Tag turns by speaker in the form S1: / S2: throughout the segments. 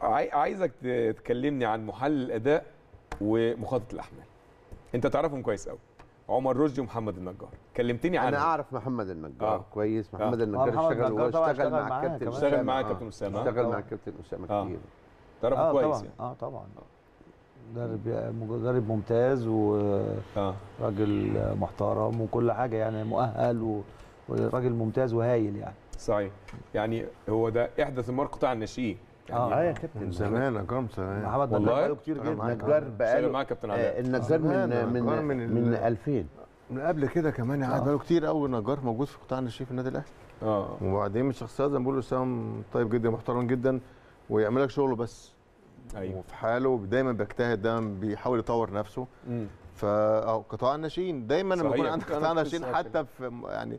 S1: عايزك تكلمني عن محلل الاداء ومخطط الاحمال. انت تعرفهم كويس قوي، عمر رشدي ومحمد النجار. كلمتني عنهم.
S2: انا اعرف محمد النجار كويس. محمد النجار اشتغل مع الكابتن اسامه.
S1: اشتغل مع كابتن اسامه.
S2: اشتغل مع الكابتن اسامه كتير.
S1: تعرفه كويس
S3: طبعا.
S1: يعني.
S3: طبعا مدرب ممتاز وراجل محترم وكل حاجه، يعني مؤهل وراجل ممتاز وهايل يعني.
S1: صحيح. يعني هو ده احدث امار قطاع الناشئين.
S2: يعني يا كابتن
S4: من زمان نجار زمان
S3: محمد
S1: والله
S3: بقاله كتير جدا.
S2: نجار بقاله
S1: مع كابتن علاء.
S2: النجار من 2000
S4: من قبل كده كمان يعني بقاله كتير قوي. نجار موجود في قطاع الناشئين في النادي الاهلي. وبعدين من الشخصيات زي ما بيقولوا اسامه طيب جدا محترم جدا ويعمل لك شغله بس.
S1: ايوه.
S4: وفي حاله دايما بيجتهد، دايما بيحاول يطور نفسه. فقطاع الناشئين دايما لما يكون عندك قطاع الناشئين حتى في يعني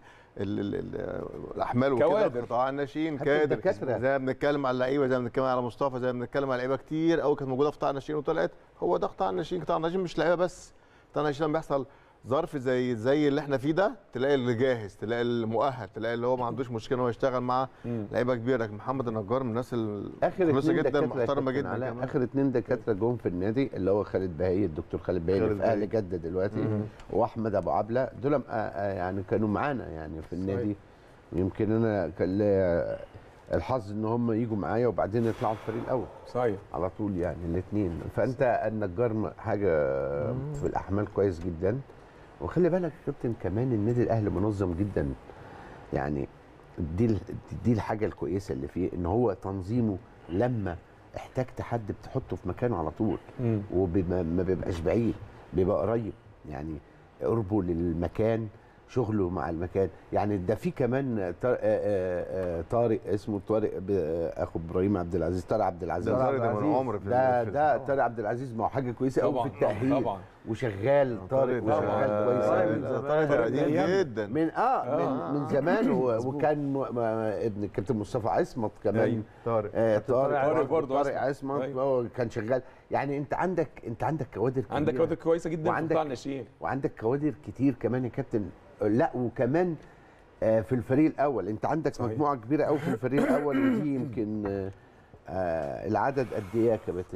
S4: الاحمال وكده، قطاع الناشئين كادر زي ما بنتكلم على اللعيبه، زي ما بنتكلم على مصطفى، زي ما بنتكلم على لعيبه كتير قوي كانت موجوده في قطاع الناشئين وطلعت. هو ده قطاع الناشئين. قطاع الناشئين مش لعيبه بس، قطاع الناشئين لما بيحصل ظرف زي اللي احنا فيه ده تلاقي اللي جاهز، تلاقي المؤهل، تلاقي اللي هو ما عندوش مشكله انه يشتغل مع لعيبه كبيره. لكن محمد النجار من الناس الكويسه جدا محترمه جدا.
S2: اخر 2 دكاتره جم في النادي اللي هو خالد بهي، الدكتور خالد بهي اللي في اهلي جده دلوقتي، واحمد ابو عبله، دول يعني كانوا معانا يعني في النادي. يمكن انا كان لي الحظ ان هم يجوا معايا وبعدين يطلعوا الفريق الاول.
S1: صحيح.
S2: على طول يعني الاثنين. فانت النجار حاجه في الاحمال كويس جدا. وخلي بالك يا كابتن كمان النادي الاهلي منظم جدا. يعني دي الحاجه الكويسه اللي فيه، ان هو تنظيمه لما احتجت حد بتحطه في مكانه على طول، وما بيبقاش بعيد، بيبقى قريب. يعني قربه للمكان، شغله مع المكان. يعني ده في كمان طارق، اسمه طارق اخو ابراهيم عبد العزيز، طارق عبد العزيز.
S4: ده من عمر
S2: ده طارق عبد العزيز. ما هو حاجه كويسه قوي في التاهيل.
S1: طبعا.
S2: وشغال طارق وشغال كويس
S4: طارق قديم جدا
S2: من زمان. وكان ابن الكابتن مصطفى عصمت كمان.
S1: طارق برضه
S2: طارق عصمت كان شغال. يعني انت عندك كوادر كبيره،
S1: عندك كوادر كويسه جدا في قطاع الناشئين،
S2: وعندك كوادر كتير كمان يا كابتن. لا وكمان في الفريق الاول انت عندك صحيح. مجموعه كبيره قوي في الفريق الاول. ودي يمكن العدد قد ايه يا كابتن؟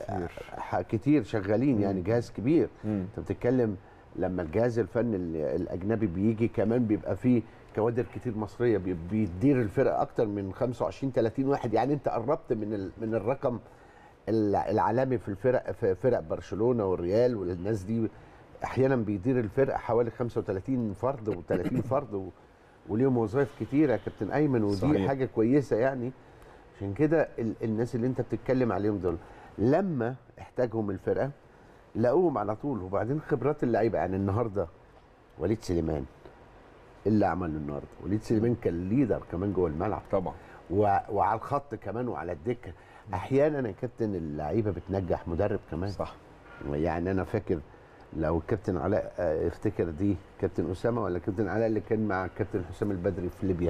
S2: كتير شغالين يعني جهاز كبير. انت بتتكلم لما الجهاز الفني الاجنبي بيجي كمان بيبقى فيه كوادر كتير مصريه بيدير الفرقه اكتر من 25 30 واحد. يعني انت قربت من الرقم العالمي في الفرق، في فرق برشلونه والريال والناس دي. احيانا بيدير الفرقه حوالي 35 فرد و30 فرد وليهم وظائف كتيره يا كابتن ايمن. ودي صحيح. حاجه كويسه يعني. عشان كده الناس اللي انت بتتكلم عليهم دول لما احتاجهم الفرقه لقوهم على طول. وبعدين خبرات اللعيبه. يعني النهارده وليد سليمان اللي عمله النهارده، وليد سليمان كان ليدر كمان جوه الملعب
S1: طبعا،
S2: وعلى الخط كمان وعلى الدكه. احيانا يا كابتن اللعيبه بتنجح مدرب كمان.
S1: صح.
S2: يعني انا فاكر لو الكابتن علاء افتكر دي، كابتن اسامه ولا كابتن علاء اللي كان مع الكابتن حسام البدري في ليبيا؟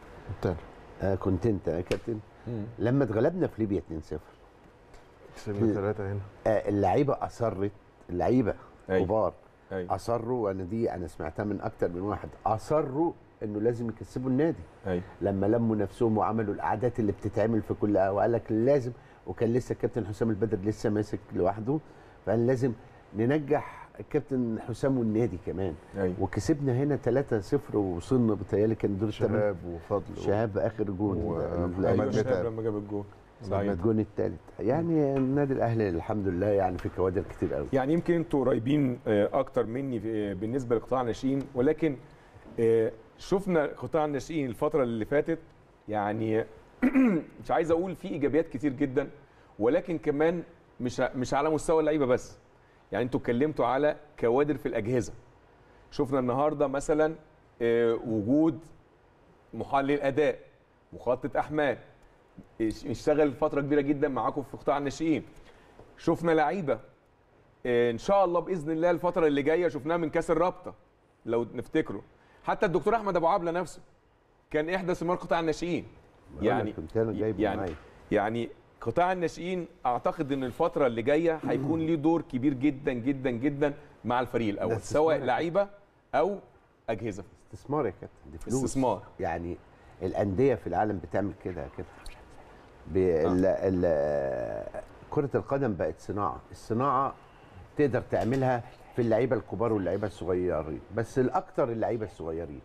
S2: كنت انت يا كابتن لما اتغلبنا في ليبيا 2-0
S4: كسبنا 3 هنا.
S2: اللعيبه اصرت، اللعيبه كبار
S1: اصروا.
S2: انا سمعتها من اكتر من واحد. اصروا انه لازم يكسبوا النادي. لما لموا نفسهم وعملوا القعدات اللي بتتعمل في كل وقال لك لازم. وكان لسه الكابتن حسام البدري لسه ماسك لوحده، فقال لازم ننجح الكابتن حسام والنادي كمان. وكسبنا هنا 3-0 ووصلنا بتهيألي كان دور
S4: شهاب وفضل
S2: شهاب اخر جون
S1: شهاب لما جاب الجون
S2: الجون الثالث. يعني النادي الاهلي الحمد لله يعني في كوادر كتير قوي.
S1: يعني يمكن انتوا قريبين اكتر مني بالنسبه لقطاع الناشئين، ولكن شفنا قطاع الناشئين الفتره اللي فاتت. يعني مش عايز اقول في ايجابيات كتير جدا، ولكن كمان مش على مستوى اللعيبه بس. يعني انتوا اتكلمتوا على كوادر في الاجهزه. شفنا النهارده مثلا وجود محلل اداء، مخطط احمال، اشتغل فتره كبيره جدا معاكم في قطاع الناشئين. شفنا لعيبه ان شاء الله باذن الله الفتره اللي جايه شفناها من كاس الرابطه لو نفتكروا. حتى الدكتور احمد ابو عبله نفسه كان احدى ثمار قطاع الناشئين. يعني قطاع الناشئين اعتقد ان الفتره اللي جايه هيكون ليه دور كبير جدا جدا جدا مع الفريق الاول، سواء لعيبه او اجهزه.
S2: استثمار يا كابتن، دي فلوس.
S1: استثمار.
S2: يعني الانديه في العالم بتعمل كده يا كابتن. كرة القدم بقت صناعة، الصناعة تقدر تعملها في اللعيبة الكبار واللعيبة الصغيرين، بس الأكتر اللعيبة الصغيرين.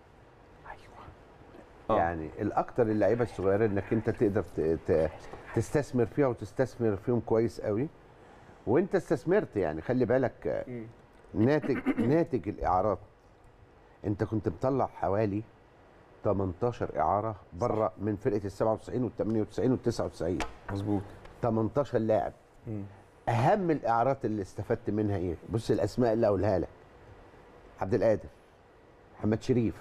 S2: أيوة. يعني الأكتر اللعيبة الصغيرين إنك أنت تقدر تستثمر فيها وتستثمر فيهم كويس قوي. وأنت استثمرت، يعني خلي بالك ناتج الإعارات. أنت كنت مطلع حوالي 18 إعارة بره من فرقة ال 97 وال 98 وال 99.
S1: مظبوط.
S2: 18 لاعب. اهم الاعارات اللي استفدت منها ايه؟ بص الاسماء اللي اقولها لك: عبد القادر، محمد شريف،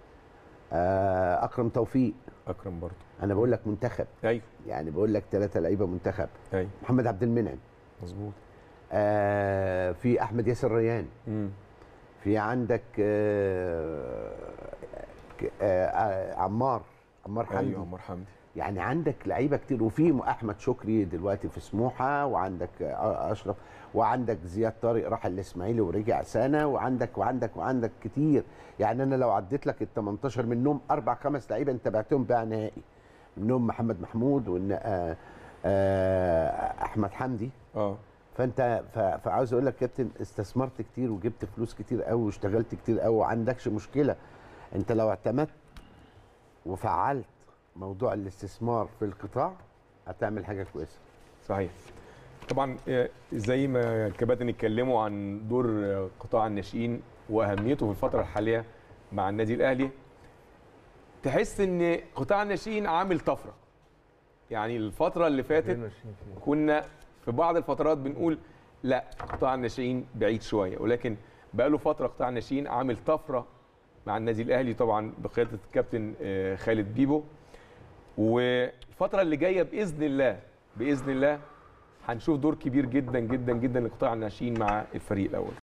S2: اكرم توفيق.
S1: اكرم برضه
S2: انا بقول لك منتخب.
S1: ايوه.
S2: يعني بقول لك 3 لعيبه منتخب.
S1: ايوه.
S2: محمد عبد المنعم.
S1: مظبوط.
S2: في احمد ياسر ريان. في عندك عمار حمدي.
S1: ايوه عمار حمدي.
S2: يعني عندك لعيبه كتير، وفي احمد شكري دلوقتي في سموحه، وعندك اشرف، وعندك زياد طارق راح الاسماعيلي ورجع سنه، وعندك كتير. يعني انا لو عديت لك ال 18 منهم 4 5 لعيبه انت بعتهم بقى نهائي، منهم محمد محمود احمد حمدي. فانت فعاوز اقول لك كابتن، استثمرت كتير وجبت فلوس كتير قوي واشتغلت كتير قوي، وما عندكش مشكله. انت لو اعتمدت وفعلت موضوع الاستثمار في القطاع هتعمل حاجه كويسه.
S1: صحيح. طبعا زي ما الكباتن اتكلموا عن دور قطاع الناشئين واهميته في الفتره الحاليه مع النادي الاهلي، تحس ان قطاع الناشئين عامل طفره. يعني الفتره اللي فاتت كنا في بعض الفترات بنقول لا قطاع الناشئين بعيد شويه، ولكن بقى له فتره قطاع الناشئين عامل طفره مع النادي الاهلي، طبعا بقياده الكابتن خالد بيبو. والفتره اللي جايه باذن الله هنشوف دور كبير جدا جدا جدا لقطاع الناشئين مع الفريق الاول.